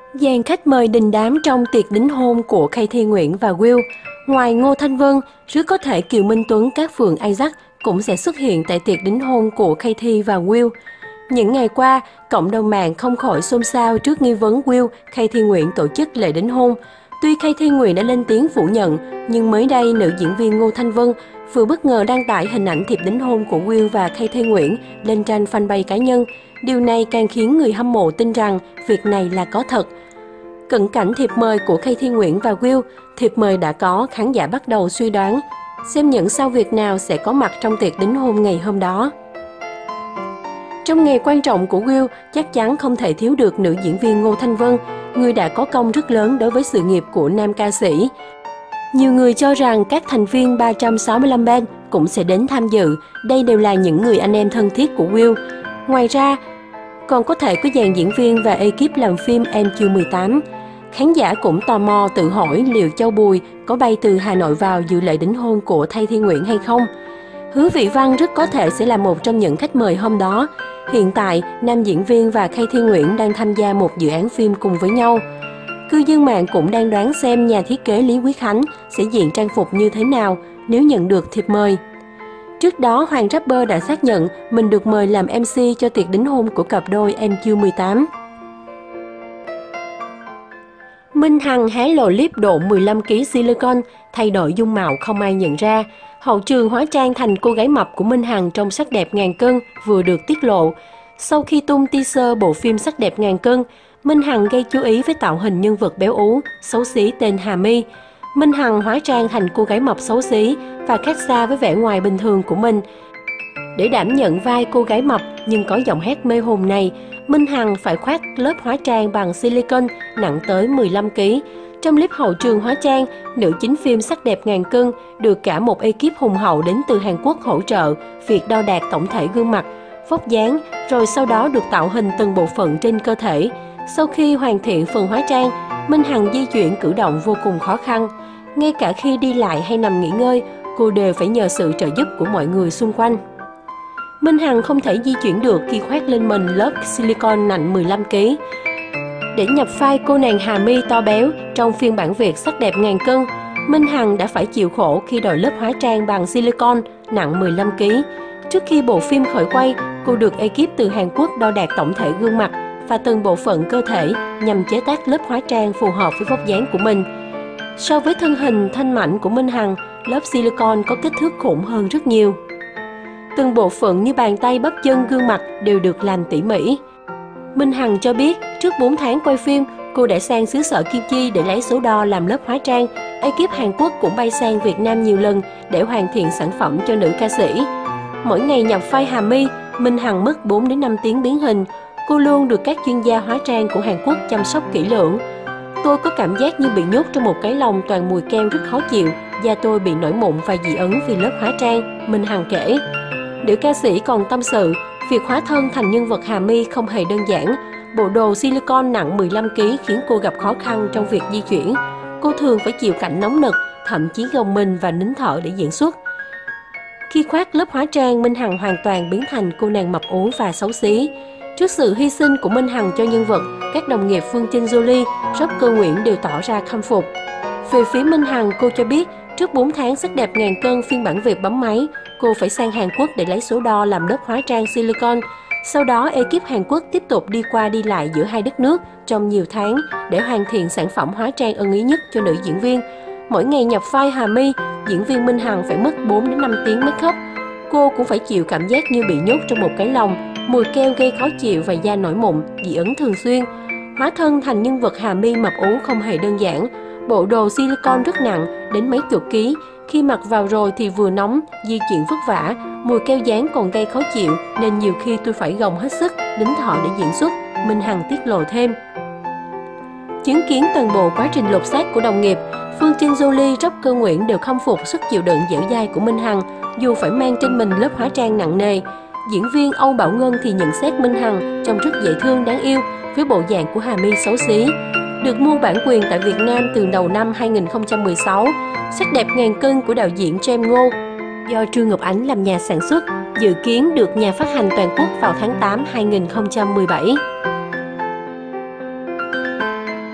Dàn khách mời đình đám trong tiệc đính hôn của Katie Nguyễn và Will. Ngoài Ngô Thanh Vân, rất có thể Kiều Minh Tuấn, Cát Phường Isaac cũng sẽ xuất hiện tại tiệc đính hôn của Katie và Will. Những ngày qua, cộng đồng mạng không khỏi xôn xao trước nghi vấn Will, Katie Nguyễn tổ chức lễ đính hôn. Tuy Katie Nguyễn đã lên tiếng phủ nhận, nhưng mới đây nữ diễn viên Ngô Thanh Vân vừa bất ngờ đăng tải hình ảnh thiệp đính hôn của Will và Katie Nguyễn lên trang fanpage cá nhân. Điều này càng khiến người hâm mộ tin rằng việc này là có thật. Cận cảnh thiệp mời của Katie Nguyễn và Will, thiệp mời đã có, khán giả bắt đầu suy đoán xem những sao Việt nào sẽ có mặt trong tiệc đính hôn ngày hôm đó. Trong ngày quan trọng của Will, chắc chắn không thể thiếu được nữ diễn viên Ngô Thanh Vân, người đã có công rất lớn đối với sự nghiệp của nam ca sĩ. Nhiều người cho rằng các thành viên 365 Band cũng sẽ đến tham dự, đây đều là những người anh em thân thiết của Will. Ngoài ra, còn có thể có dàn diễn viên và ekip làm phim MQ18. Khán giả cũng tò mò tự hỏi liệu Châu Bùi có bay từ Hà Nội vào dự lễ đính hôn của Katie Nguyễn hay không. Hứa Vị Văn rất có thể sẽ là một trong những khách mời hôm đó. Hiện tại, nam diễn viên và Katie Nguyễn đang tham gia một dự án phim cùng với nhau. Cư dân mạng cũng đang đoán xem nhà thiết kế Lý Quý Khánh sẽ diện trang phục như thế nào nếu nhận được thiệp mời. Trước đó, Hoàng rapper đã xác nhận mình được mời làm MC cho tiệc đính hôn của cặp đôi MQ18. Minh Hằng hé lộ clip độ 15 kg silicone, thay đổi dung mạo không ai nhận ra. Hậu trường hóa trang thành cô gái mập của Minh Hằng trong Sắc đẹp ngàn cân vừa được tiết lộ. Sau khi tung teaser bộ phim Sắc đẹp ngàn cân, Minh Hằng gây chú ý với tạo hình nhân vật béo ú, xấu xí tên Hà My. Minh Hằng hóa trang thành cô gái mập xấu xí và khác xa với vẻ ngoài bình thường của mình. Để đảm nhận vai cô gái mập nhưng có giọng hát mê hồn này, Minh Hằng phải khoác lớp hóa trang bằng silicone nặng tới 15 kg. Trong clip hậu trường hóa trang, nữ chính phim Sắc đẹp ngàn cân được cả một ekip hùng hậu đến từ Hàn Quốc hỗ trợ việc đo đạc tổng thể gương mặt, vóc dáng, rồi sau đó được tạo hình từng bộ phận trên cơ thể. Sau khi hoàn thiện phần hóa trang, Minh Hằng di chuyển cử động vô cùng khó khăn. Ngay cả khi đi lại hay nằm nghỉ ngơi, cô đều phải nhờ sự trợ giúp của mọi người xung quanh. Minh Hằng không thể di chuyển được khi khoác lên mình lớp silicone nặng 15 kg. Để nhập vai cô nàng Hà My to béo trong phiên bản Việt Sắc đẹp ngàn cân, Minh Hằng đã phải chịu khổ khi đội lớp hóa trang bằng silicone nặng 15 kg. Trước khi bộ phim khởi quay, cô được ekip từ Hàn Quốc đo đạc tổng thể gương mặt và từng bộ phận cơ thể nhằm chế tác lớp hóa trang phù hợp với vóc dáng của mình. So với thân hình thanh mảnh của Minh Hằng, lớp silicone có kích thước khủng hơn rất nhiều. Từng bộ phận như bàn tay, bắp chân, gương mặt đều được làm tỉ mỉ. Minh Hằng cho biết, trước 4 tháng quay phim, cô đã sang xứ sở Kim Chi để lấy số đo làm lớp hóa trang. Ekip Hàn Quốc cũng bay sang Việt Nam nhiều lần để hoàn thiện sản phẩm cho nữ ca sĩ. Mỗi ngày nhập vai Hà My, Minh Hằng mất 4 đến 5 tiếng biến hình. Cô luôn được các chuyên gia hóa trang của Hàn Quốc chăm sóc kỹ lưỡng. Tôi có cảm giác như bị nhốt trong một cái lồng toàn mùi keo rất khó chịu. Da tôi bị nổi mụn và dị ứng vì lớp hóa trang, Minh Hằng kể. Nữ ca sĩ còn tâm sự, việc hóa thân thành nhân vật Hà My không hề đơn giản. Bộ đồ silicone nặng 15 kg khiến cô gặp khó khăn trong việc di chuyển. Cô thường phải chịu cảnh nóng nực, thậm chí gồng mình và nín thở để diễn xuất. Khi khoác lớp hóa trang, Minh Hằng hoàn toàn biến thành cô nàng mập ú và xấu xí. Trước sự hy sinh của Minh Hằng cho nhân vật, các đồng nghiệp Phương Trinh Jolie, rapper Nguyễn đều tỏ ra khâm phục. Về phía Minh Hằng, cô cho biết, trước 4 tháng Sắc đẹp ngàn cân phiên bản Việt bấm máy, cô phải sang Hàn Quốc để lấy số đo làm lớp hóa trang silicone. Sau đó, ekip Hàn Quốc tiếp tục đi qua đi lại giữa hai đất nước trong nhiều tháng để hoàn thiện sản phẩm hóa trang ưng ý nhất cho nữ diễn viên. Mỗi ngày nhập vai Hà My, diễn viên Minh Hằng phải mất 4 đến 5 tiếng make up. Cô cũng phải chịu cảm giác như bị nhốt trong một cái lồng, mùi keo gây khó chịu và da nổi mụn, dị ứng thường xuyên. Hóa thân thành nhân vật Hà My mập ú không hề đơn giản. Bộ đồ silicone rất nặng, đến mấy chục ký. Khi mặc vào rồi thì vừa nóng, di chuyển vất vả, mùi keo dán còn gây khó chịu nên nhiều khi tôi phải gồng hết sức, nín thở để diễn xuất, Minh Hằng tiết lộ thêm. Chứng kiến toàn bộ quá trình lột xác của đồng nghiệp, Phương Trinh Jolie, rapper Nguyễn đều khâm phục sức chịu đựng dẻo dai của Minh Hằng, dù phải mang trên mình lớp hóa trang nặng nề. Diễn viên Âu Bảo Ngân thì nhận xét Minh Hằng trông rất dễ thương đáng yêu với bộ dạng của Hà My xấu xí. Được mua bản quyền tại Việt Nam từ đầu năm 2016, Sắc đẹp ngàn cân của đạo diễn James Ngô do Trương Ngọc Ánh làm nhà sản xuất, dự kiến được nhà phát hành toàn quốc vào tháng 8 2017.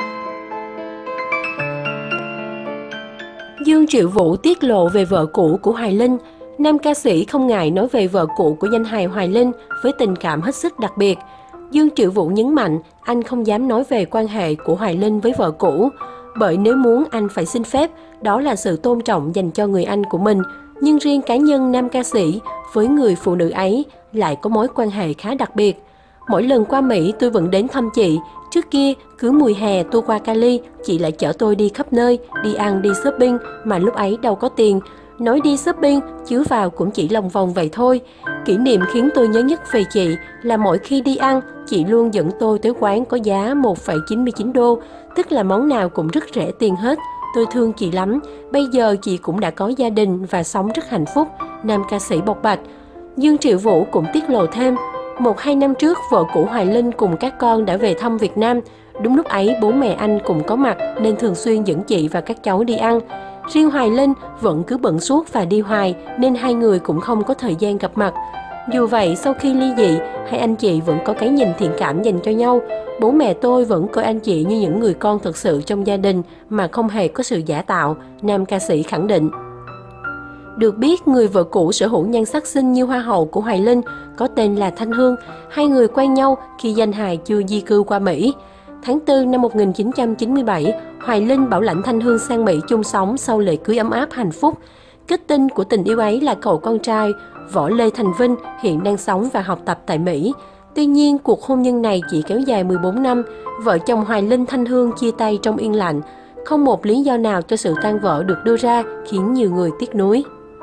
Dương Triệu Vũ tiết lộ về vợ cũ của Hoài Linh. Nam ca sĩ không ngại nói về vợ cũ của danh hài Hoài Linh với tình cảm hết sức đặc biệt. Dương Triệu Vũ nhấn mạnh anh không dám nói về quan hệ của Hoài Linh với vợ cũ, bởi nếu muốn anh phải xin phép, đó là sự tôn trọng dành cho người anh của mình. Nhưng riêng cá nhân nam ca sĩ với người phụ nữ ấy lại có mối quan hệ khá đặc biệt. Mỗi lần qua Mỹ tôi vẫn đến thăm chị. Trước kia, cứ mùa hè tôi qua Cali, chị lại chở tôi đi khắp nơi, đi ăn, đi shopping, mà lúc ấy đâu có tiền. Nói đi shopping, chứ vào cũng chỉ lòng vòng vậy thôi. Kỷ niệm khiến tôi nhớ nhất về chị là mỗi khi đi ăn, chị luôn dẫn tôi tới quán có giá 1,99 đô, tức là món nào cũng rất rẻ tiền hết. Tôi thương chị lắm, bây giờ chị cũng đã có gia đình và sống rất hạnh phúc, nam ca sĩ bộc bạch. Dương Triệu Vũ cũng tiết lộ thêm, 1-2 năm trước, vợ cũ Hoài Linh cùng các con đã về thăm Việt Nam. Đúng lúc ấy, bố mẹ anh cũng có mặt nên thường xuyên dẫn chị và các cháu đi ăn. Riêng Hoài Linh vẫn cứ bận suốt và đi hoài nên hai người cũng không có thời gian gặp mặt. Dù vậy, sau khi ly dị, hai anh chị vẫn có cái nhìn thiện cảm dành cho nhau. Bố mẹ tôi vẫn coi anh chị như những người con thực sự trong gia đình mà không hề có sự giả tạo, nam ca sĩ khẳng định. Được biết, người vợ cũ sở hữu nhan sắc xinh như hoa hậu của Hoài Linh có tên là Thanh Hương. Hai người quen nhau khi danh hài chưa di cư qua Mỹ. Tháng 4 năm 1997, Hoài Linh bảo lãnh Thanh Hương sang Mỹ chung sống sau lễ cưới ấm áp hạnh phúc. Kết tinh của tình yêu ấy là cậu con trai Võ Lê Thành Vinh hiện đang sống và học tập tại Mỹ. Tuy nhiên, cuộc hôn nhân này chỉ kéo dài 14 năm. Vợ chồng Hoài Linh Thanh Hương chia tay trong yên lặng. Không một lý do nào cho sự tan vỡ được đưa ra khiến nhiều người tiếc nuối.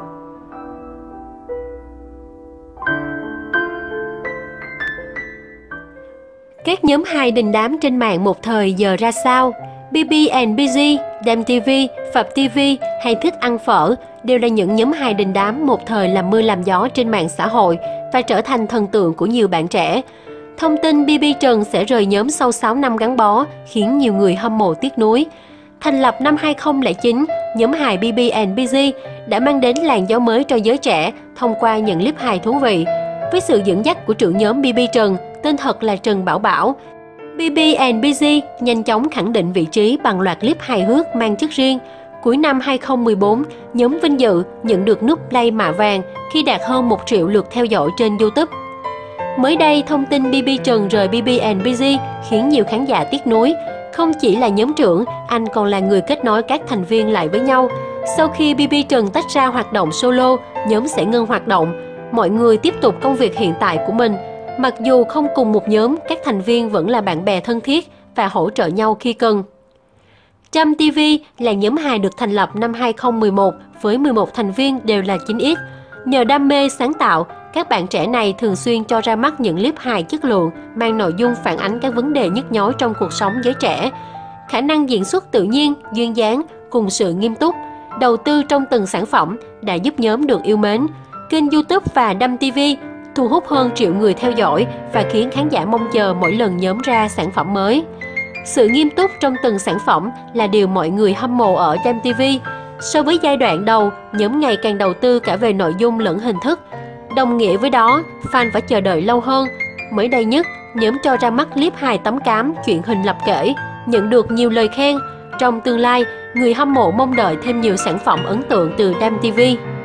Các nhóm hài đình đám trên mạng một thời giờ ra sao? BB&BG, Dam TV, Phập TV hay Thích Ăn Phở đều là những nhóm hài đình đám một thời làm mưa làm gió trên mạng xã hội và trở thành thần tượng của nhiều bạn trẻ. Thông tin BB Trần sẽ rời nhóm sau 6 năm gắn bó khiến nhiều người hâm mộ tiếc nuối. Thành lập năm 2009, nhóm hài BB&BG đã mang đến làn gió mới cho giới trẻ thông qua những clip hài thú vị. Với sự dẫn dắt của trưởng nhóm BB Trần, tên thật là Trần Bảo Bảo, BB&BG nhanh chóng khẳng định vị trí bằng loạt clip hài hước mang chất riêng. Cuối năm 2014, nhóm Vinh Dự nhận được nút play mạ vàng khi đạt hơn 1 triệu lượt theo dõi trên YouTube. Mới đây, thông tin BB Trần rời BB&BG khiến nhiều khán giả tiếc nuối. Không chỉ là nhóm trưởng, anh còn là người kết nối các thành viên lại với nhau. Sau khi BB Trần tách ra hoạt động solo, nhóm sẽ ngưng hoạt động. Mọi người tiếp tục công việc hiện tại của mình. Mặc dù không cùng một nhóm, các thành viên vẫn là bạn bè thân thiết và hỗ trợ nhau khi cần. Trâm TV là nhóm hài được thành lập năm 2011 với 11 thành viên đều là 9X. Nhờ đam mê sáng tạo, các bạn trẻ này thường xuyên cho ra mắt những clip hài chất lượng mang nội dung phản ánh các vấn đề nhức nhối trong cuộc sống giới trẻ. Khả năng diễn xuất tự nhiên, duyên dáng cùng sự nghiêm túc, đầu tư trong từng sản phẩm đã giúp nhóm được yêu mến. Kênh YouTube và Đâm TV thu hút hơn 1 triệu người theo dõi và khiến khán giả mong chờ mỗi lần nhóm ra sản phẩm mới. Sự nghiêm túc trong từng sản phẩm là điều mọi người hâm mộ ở Đâm TV. So với giai đoạn đầu, nhóm ngày càng đầu tư cả về nội dung lẫn hình thức. Đồng nghĩa với đó, fan phải chờ đợi lâu hơn. Mới đây nhất, nhóm cho ra mắt clip hài tấm cám chuyện hình lập kể, nhận được nhiều lời khen. Trong tương lai, người hâm mộ mong đợi thêm nhiều sản phẩm ấn tượng từ Đâm TV.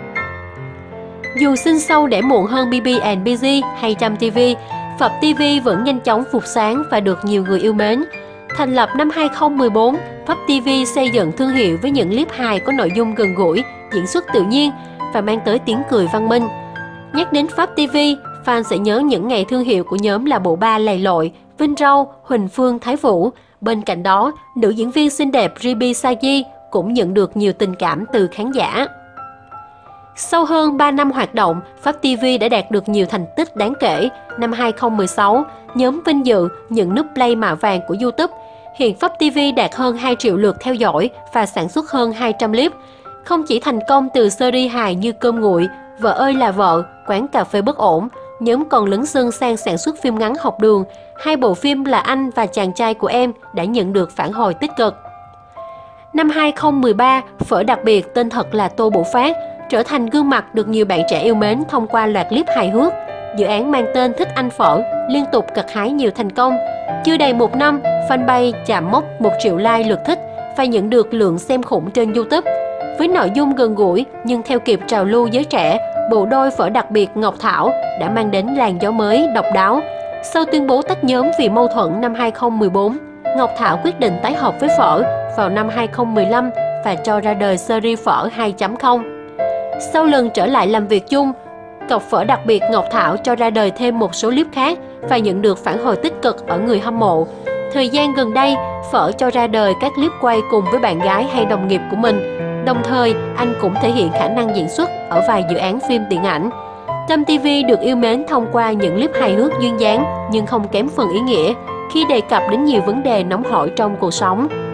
Dù sinh sâu đẻ muộn hơn BB&BG hay Trâm TV, Phập TV vẫn nhanh chóng phục sáng và được nhiều người yêu mến. Thành lập năm 2014, Phập TV xây dựng thương hiệu với những clip hài có nội dung gần gũi, diễn xuất tự nhiên và mang tới tiếng cười văn minh. Nhắc đến Phập TV, fan sẽ nhớ những ngày thương hiệu của nhóm là bộ ba lầy lội, Vinh Râu, Huỳnh Phương, Thái Vũ. Bên cạnh đó, nữ diễn viên xinh đẹp Ribi Saji cũng nhận được nhiều tình cảm từ khán giả. Sau hơn 3 năm hoạt động, Phập TV đã đạt được nhiều thành tích đáng kể. Năm 2016, nhóm Vinh Dự nhận nút play mạ vàng của YouTube. Hiện Phập TV đạt hơn 2 triệu lượt theo dõi và sản xuất hơn 200 clip. Không chỉ thành công từ series hài như Cơm Nguội, Vợ ơi là vợ, Quán cà phê bất ổn, nhóm còn lấn sân sang sản xuất phim ngắn Học đường. 2 bộ phim là Anh và Chàng trai của em đã nhận được phản hồi tích cực. Năm 2013, Phở đặc biệt tên thật là Tô Bửu Phát trở thành gương mặt được nhiều bạn trẻ yêu mến thông qua loạt clip hài hước. Dự án mang tên Thích Ăn Phở liên tục gặt hái nhiều thành công. Chưa đầy 1 năm, fanpage chạm mốc 1 triệu like lượt thích và nhận được lượng xem khủng trên YouTube. Với nội dung gần gũi nhưng theo kịp trào lưu giới trẻ, bộ đôi Phở Đặc Biệt Ngọc Thảo đã mang đến làn gió mới, độc đáo. Sau tuyên bố tách nhóm vì mâu thuẫn năm 2014, Ngọc Thảo quyết định tái hợp với Phở vào năm 2015 và cho ra đời series Phở 2.0. Sau lần trở lại làm việc chung, cặp Phở Đặc Biệt Ngọc Thảo cho ra đời thêm một số clip khác và nhận được phản hồi tích cực ở người hâm mộ. Thời gian gần đây, Phở cho ra đời các clip quay cùng với bạn gái hay đồng nghiệp của mình. Đồng thời, anh cũng thể hiện khả năng diễn xuất ở vài dự án phim điện ảnh. Tâm TV được yêu mến thông qua những clip hài hước duyên dáng nhưng không kém phần ý nghĩa khi đề cập đến nhiều vấn đề nóng hổi trong cuộc sống.